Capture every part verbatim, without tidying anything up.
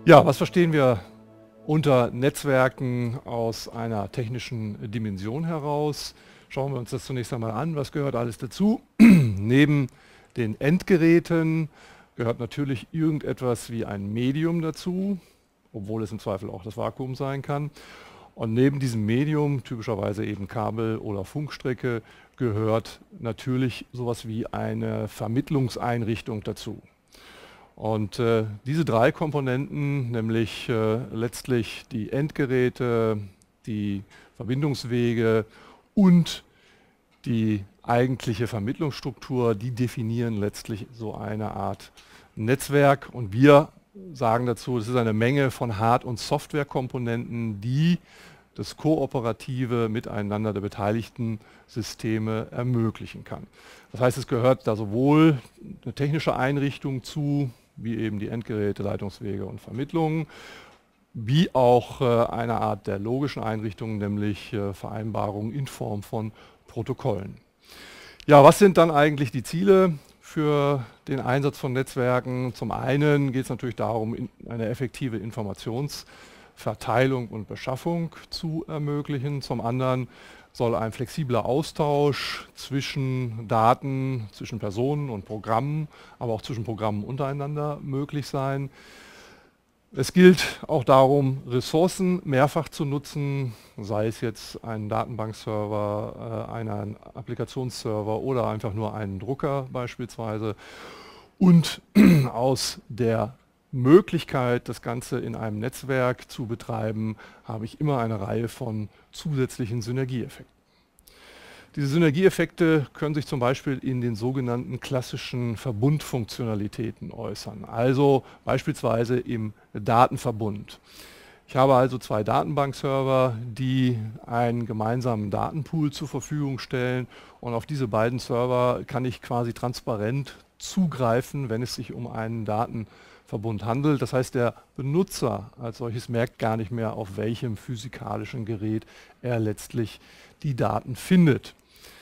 Ja, was verstehen wir unter Netzwerken aus einer technischen Dimension heraus? Schauen wir uns das zunächst einmal an. Was gehört alles dazu? Neben den Endgeräten gehört natürlich irgendetwas wie ein Medium dazu, obwohl es im Zweifel auch das Vakuum sein kann. Und neben diesem Medium, typischerweise eben Kabel oder Funkstrecke, gehört natürlich sowas wie eine Vermittlungseinrichtung dazu. Und äh, diese drei Komponenten, nämlich äh, letztlich die Endgeräte, die Verbindungswege und die eigentliche Vermittlungsstruktur, die definieren letztlich so eine Art Netzwerk. Und wir sagen dazu, es ist eine Menge von Hard- und Softwarekomponenten, die das kooperative Miteinander der beteiligten Systeme ermöglichen kann. Das heißt, es gehört da sowohl eine technische Einrichtung zu, wie eben die Endgeräte, Leitungswege und Vermittlungen, wie auch äh, eine Art der logischen Einrichtung, nämlich äh, Vereinbarungen in Form von Protokollen. Ja, was sind dann eigentlich die Ziele für den Einsatz von Netzwerken? Zum einen geht es natürlich darum, in eine effektive Informationsverteilung und Beschaffung zu ermöglichen. Zum anderen soll ein flexibler Austausch zwischen Daten, zwischen Personen und Programmen, aber auch zwischen Programmen untereinander möglich sein. Es gilt auch darum, Ressourcen mehrfach zu nutzen, sei es jetzt ein Datenbankserver, äh, einen Applikationsserver oder einfach nur einen Drucker beispielsweise. Und aus der Möglichkeit, das Ganze in einem Netzwerk zu betreiben, habe ich immer eine Reihe von zusätzlichen Synergieeffekten. Diese Synergieeffekte können sich zum Beispiel in den sogenannten klassischen Verbundfunktionalitäten äußern, also beispielsweise im Datenverbund. Ich habe also zwei Datenbankserver, die einen gemeinsamen Datenpool zur Verfügung stellen, und auf diese beiden Server kann ich quasi transparent zugreifen, wenn es sich um einen Datenverbund handelt. Das heißt, der Benutzer als solches merkt gar nicht mehr, auf welchem physikalischen Gerät er letztlich die Daten findet.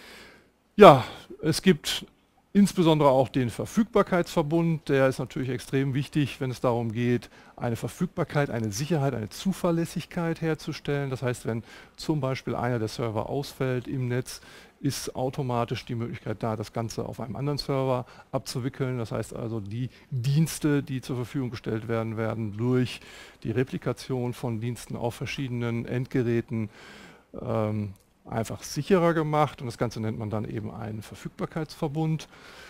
Ja, es gibt insbesondere auch den Verfügbarkeitsverbund. Der ist natürlich extrem wichtig, wenn es darum geht, eine Verfügbarkeit, eine Sicherheit, eine Zuverlässigkeit herzustellen. Das heißt, wenn zum Beispiel einer der Server ausfällt im Netz, ist automatisch die Möglichkeit da, das Ganze auf einem anderen Server abzuwickeln. Das heißt also, die Dienste, die zur Verfügung gestellt werden, werden durch die Replikation von Diensten auf verschiedenen Endgeräten ähm, einfach sicherer gemacht, und das Ganze nennt man dann eben einen Verfügbarkeitsverbund.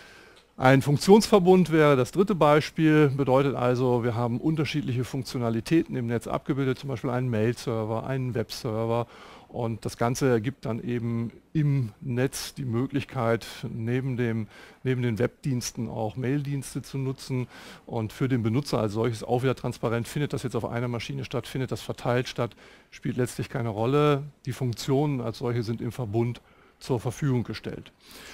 Ein Funktionsverbund wäre das dritte Beispiel, bedeutet also, wir haben unterschiedliche Funktionalitäten im Netz abgebildet, zum Beispiel einen Mail-Server, einen Webserver, und das Ganze ergibt dann eben im Netz die Möglichkeit, neben, dem, neben den Webdiensten auch Maildienste zu nutzen, und für den Benutzer als solches auch wieder transparent, findet das jetzt auf einer Maschine statt, findet das verteilt statt, spielt letztlich keine Rolle. Die Funktionen als solche sind im Verbund zur Verfügung gestellt.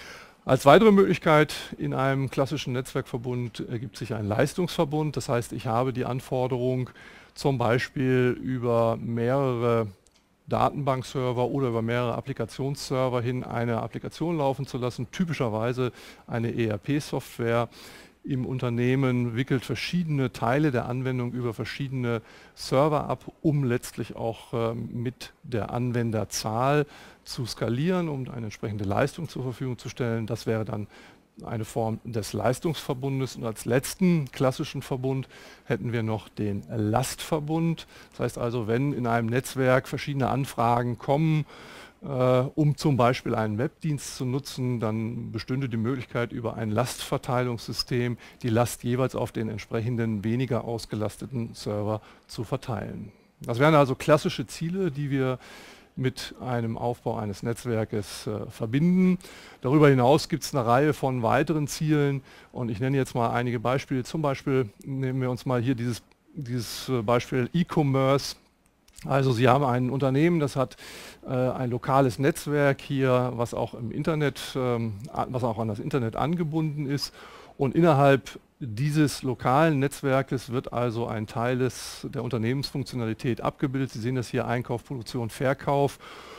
Als weitere Möglichkeit in einem klassischen Netzwerkverbund ergibt sich ein Leistungsverbund. Das heißt, ich habe die Anforderung, zum Beispiel über mehrere Datenbankserver oder über mehrere Applikationsserver hin eine Applikation laufen zu lassen, typischerweise eine E R P-Software. Im Unternehmen wickelt verschiedene Teile der Anwendung über verschiedene Server ab, um letztlich auch äh, mit der Anwenderzahl zu skalieren, um eine entsprechende Leistung zur Verfügung zu stellen. Das wäre dann eine Form des Leistungsverbundes. Und als letzten klassischen Verbund hätten wir noch den Lastverbund. Das heißt also, wenn in einem Netzwerk verschiedene Anfragen kommen, äh, um zum Beispiel einen Webdienst zu nutzen, dann bestünde die Möglichkeit, über ein Lastverteilungssystem die Last jeweils auf den entsprechenden weniger ausgelasteten Server zu verteilen. Das wären also klassische Ziele, die wir mit einem Aufbau eines Netzwerkes äh, verbinden. Darüber hinaus gibt es eine Reihe von weiteren Zielen, und ich nenne jetzt mal einige Beispiele. Zum Beispiel nehmen wir uns mal hier dieses, dieses Beispiel E-Commerce. Also Sie haben ein Unternehmen, das hat äh, ein lokales Netzwerk hier, was auch im Internet, ähm, was auch an das Internet angebunden ist, und innerhalb dieses lokalen Netzwerkes wird also ein Teil des, der Unternehmensfunktionalität abgebildet. Sie sehen das hier: Einkauf, Produktion, Verkauf.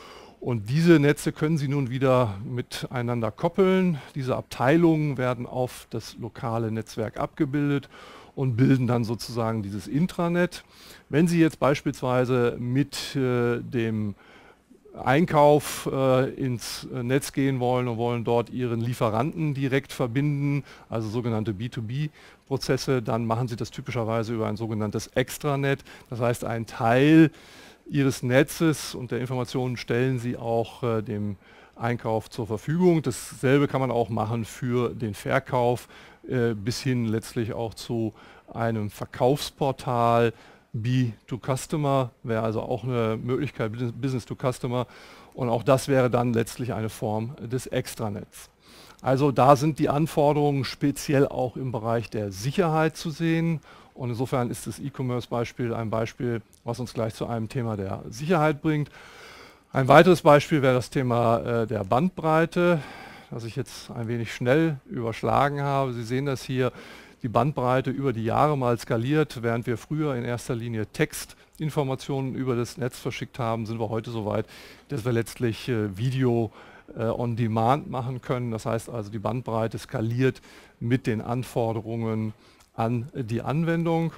Und diese Netze können Sie nun wieder miteinander koppeln. Diese Abteilungen werden auf das lokale Netzwerk abgebildet. und bilden dann sozusagen dieses Intranet. Wenn Sie jetzt beispielsweise mit äh, dem Einkauf äh, ins Netz gehen wollen und wollen dort Ihren Lieferanten direkt verbinden, also sogenannte B zwei B-Prozesse, dann machen Sie das typischerweise über ein sogenanntes Extranet. Das heißt, einen Teil Ihres Netzes und der Informationen stellen Sie auch äh, dem Einkauf zur Verfügung. Dasselbe kann man auch machen für den Verkauf, äh, bis hin letztlich auch zu einem Verkaufsportal. B zwei Customer wäre also auch eine Möglichkeit, Business to Customer, und auch das wäre dann letztlich eine Form des Extranets. Also da sind die Anforderungen speziell auch im Bereich der Sicherheit zu sehen, und insofern ist das E-Commerce-Beispiel ein Beispiel, was uns gleich zu einem Thema der Sicherheit bringt. Ein weiteres Beispiel wäre das Thema äh, der Bandbreite, das ich jetzt ein wenig schnell überschlagen habe. Sie sehen das hier. Die Bandbreite über die Jahre mal skaliert. Während wir früher in erster Linie Textinformationen über das Netz verschickt haben, sind wir heute so weit, dass wir letztlich äh, Video äh, on Demand machen können. Das heißt also, die Bandbreite skaliert mit den Anforderungen an die Anwendung.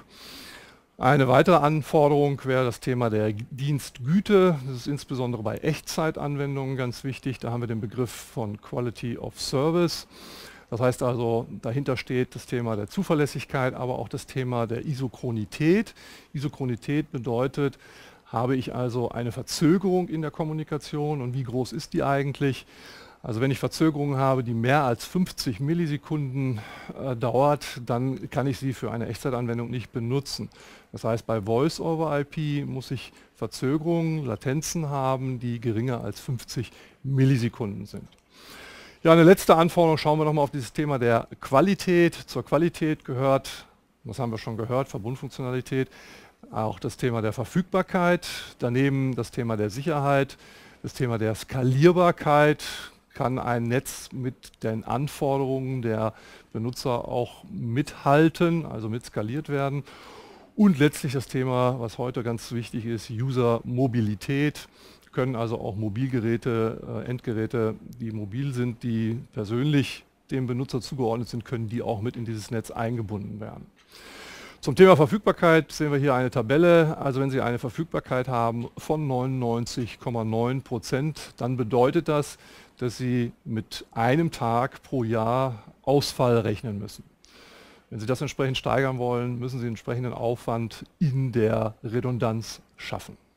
Eine weitere Anforderung wäre das Thema der Dienstgüte. Das ist insbesondere bei Echtzeitanwendungen ganz wichtig. Da haben wir den Begriff von Quality of Service. Das heißt also, dahinter steht das Thema der Zuverlässigkeit, aber auch das Thema der Isochronität. Isochronität bedeutet, habe ich also eine Verzögerung in der Kommunikation, und wie groß ist die eigentlich? Also wenn ich Verzögerungen habe, die mehr als fünfzig Millisekunden äh, dauert, dann kann ich sie für eine Echtzeitanwendung nicht benutzen. Das heißt, bei Voice over I P muss ich Verzögerungen, Latenzen haben, die geringer als fünfzig Millisekunden sind. Ja, eine letzte Anforderung, schauen wir nochmal auf dieses Thema der Qualität. Zur Qualität gehört, das haben wir schon gehört, Verbundfunktionalität, auch das Thema der Verfügbarkeit, daneben das Thema der Sicherheit, das Thema der Skalierbarkeit. Kann ein Netz mit den Anforderungen der Benutzer auch mithalten, also mit skaliert werden. Und letztlich das Thema, was heute ganz wichtig ist, User-Mobilität. Können also auch Mobilgeräte, äh, Endgeräte, die mobil sind, die persönlich dem Benutzer zugeordnet sind, können die auch mit in dieses Netz eingebunden werden. Zum Thema Verfügbarkeit sehen wir hier eine Tabelle. Also wenn Sie eine Verfügbarkeit haben von neunundneunzig Komma neun Prozent, dann bedeutet das, dass Sie mit einem Tag pro Jahr Ausfall rechnen müssen. Wenn Sie das entsprechend steigern wollen, müssen Sie entsprechenden Aufwand in der Redundanz schaffen.